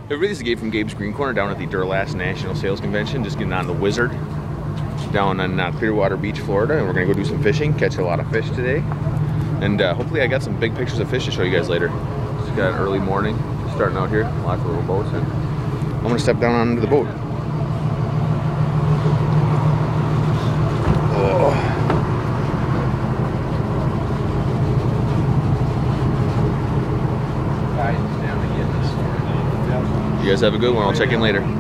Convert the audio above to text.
Everybody, this is Gabe from Gabe's Green Corner down at the Duro-Last National Sales Convention. Just getting on the Wizard down on Clearwater Beach, Florida, and we're gonna go do some fishing, catch a lot of fish today. And hopefully I got some big pictures of fish to show you guys later. Just got an early morning, starting out here, lots of little boats, and I'm gonna step down onto the boat. Oh. You guys have a good one. I'll check in later.